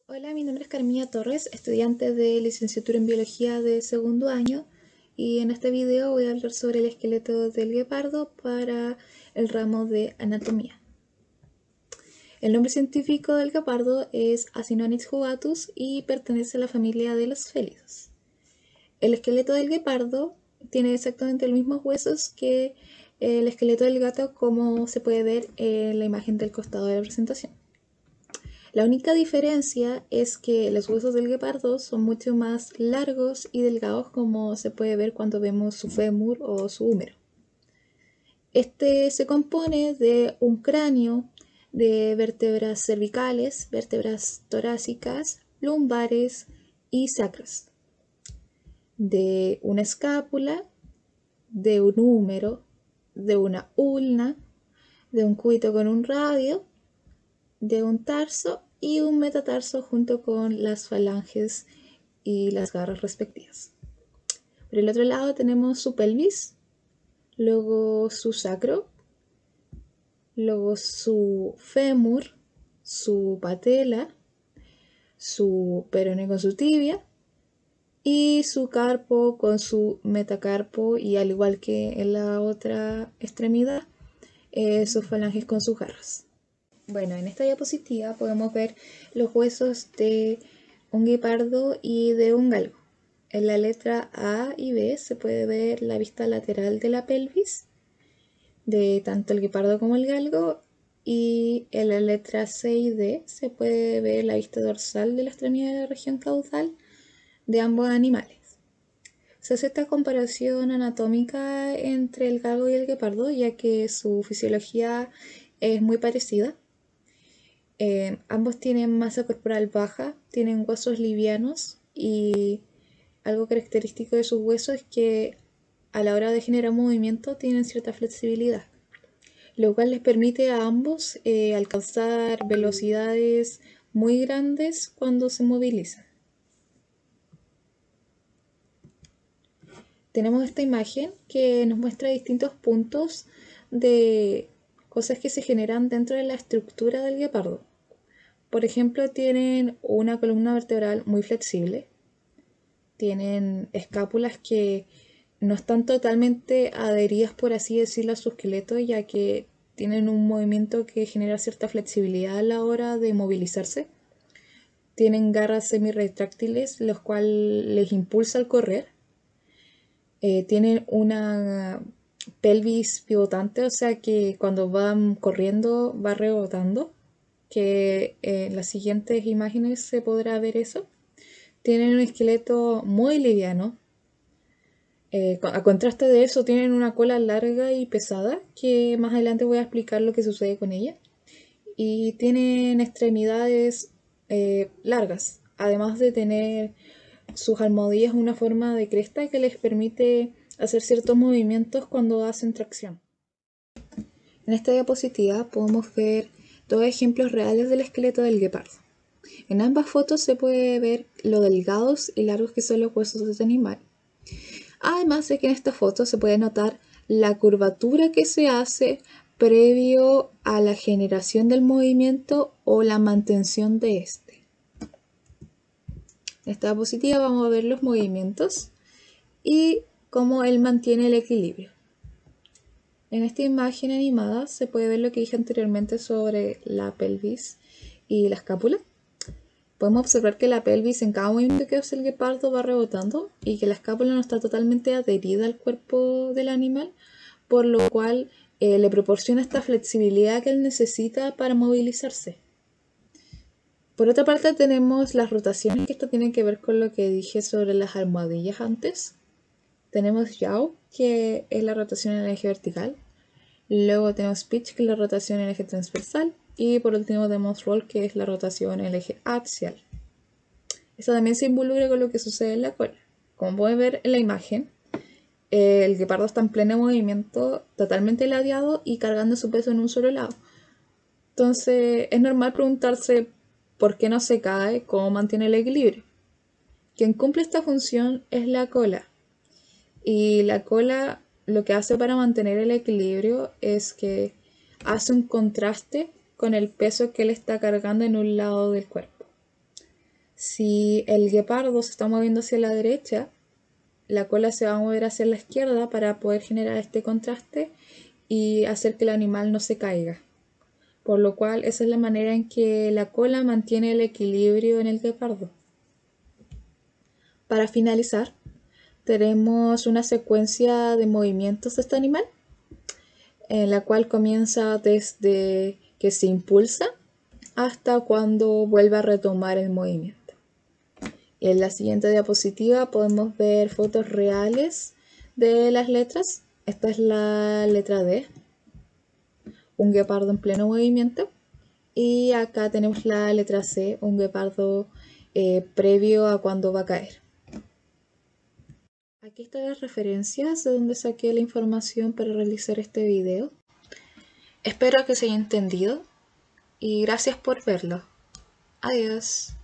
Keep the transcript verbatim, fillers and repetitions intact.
Hola, mi nombre es Carmilla Torres, estudiante de licenciatura en biología de segundo año, y en este video voy a hablar sobre el esqueleto del guepardo para el ramo de anatomía. El nombre científico del guepardo es Acinonyx jugatus y pertenece a la familia de los félidos. El esqueleto del guepardo tiene exactamente los mismos huesos que el esqueleto del gato, como se puede ver en la imagen del costado de la presentación. La única diferencia es que los huesos del guepardo son mucho más largos y delgados, como se puede ver cuando vemos su fémur o su húmero. Este se compone de un cráneo, de vértebras cervicales, vértebras torácicas, lumbares y sacros, de una escápula, de un húmero, de una ulna, de un cúbito con un radio, de un tarso y un metatarso junto con las falanges y las garras respectivas. Por el otro lado tenemos su pelvis, luego su sacro, luego su fémur, su patela, su peroné con su tibia y su carpo con su metacarpo, y al igual que en la otra extremidad, eh, sus falanges con sus garras. Bueno, en esta diapositiva podemos ver los huesos de un guepardo y de un galgo. En la letra A y B se puede ver la vista lateral de la pelvis de tanto el guepardo como el galgo, y en la letra C y D se puede ver la vista dorsal de la extremidad de la región caudal de ambos animales. Se hace esta comparación anatómica entre el galgo y el guepardo, ya que su fisiología es muy parecida. Eh, ambos tienen masa corporal baja, tienen huesos livianos, y algo característico de sus huesos es que a la hora de generar movimiento tienen cierta flexibilidad, lo cual les permite a ambos eh, alcanzar velocidades muy grandes cuando se movilizan. Tenemos esta imagen que nos muestra distintos puntos de cosas que se generan dentro de la estructura del guepardo. Por ejemplo, tienen una columna vertebral muy flexible, tienen escápulas que no están totalmente adheridas, por así decirlo, a su esqueleto, ya que tienen un movimiento que genera cierta flexibilidad a la hora de movilizarse. Tienen garras semi-retráctiles, los cuales les impulsa al correr. Eh, tienen una pelvis pivotante, o sea que cuando van corriendo va rebotando, que en las siguientes imágenes se podrá ver eso. Tienen un esqueleto muy liviano. Eh, a contraste de eso, tienen una cola larga y pesada, que más adelante voy a explicar lo que sucede con ella. Y tienen extremidades eh, largas, además de tener sus almohadillas una forma de cresta que les permite hacer ciertos movimientos cuando hacen tracción. En esta diapositiva podemos ver dos ejemplos reales del esqueleto del guepardo. En ambas fotos se puede ver lo delgados y largos que son los huesos de este animal. Además de que en esta foto se puede notar la curvatura que se hace previo a la generación del movimiento o la mantención de este. En esta diapositiva vamos a ver los movimientos y cómo él mantiene el equilibrio. En esta imagen animada se puede ver lo que dije anteriormente sobre la pelvis y la escápula. Podemos observar que la pelvis en cada movimiento que hace el guepardo va rebotando y que la escápula no está totalmente adherida al cuerpo del animal, por lo cual eh, le proporciona esta flexibilidad que él necesita para movilizarse. Por otra parte tenemos las rotaciones, que esto tiene que ver con lo que dije sobre las almohadillas antes. Tenemos yaw, que es la rotación en el eje vertical. Luego tenemos pitch, que es la rotación en el eje transversal. Y por último tenemos roll, que es la rotación en el eje axial. Esto también se involucra con lo que sucede en la cola. Como pueden ver en la imagen, el guepardo está en pleno movimiento, totalmente ladeado y cargando su peso en un solo lado. Entonces es normal preguntarse por qué no se cae, cómo mantiene el equilibrio. Quien cumple esta función es la cola. Y la cola lo que hace para mantener el equilibrio es que hace un contraste con el peso que él está cargando en un lado del cuerpo. Si el guepardo se está moviendo hacia la derecha, la cola se va a mover hacia la izquierda para poder generar este contraste y hacer que el animal no se caiga. Por lo cual, esa es la manera en que la cola mantiene el equilibrio en el guepardo. Para finalizar, tenemos una secuencia de movimientos de este animal, en la cual comienza desde que se impulsa hasta cuando vuelve a retomar el movimiento. Y en la siguiente diapositiva podemos ver fotos reales de las letras. Esta es la letra D, un guepardo en pleno movimiento. Y acá tenemos la letra C, un guepardo eh, previo a cuando va a caer. Aquí están las referencias de donde saqué la información para realizar este video. Espero que se haya entendido y gracias por verlo. Adiós.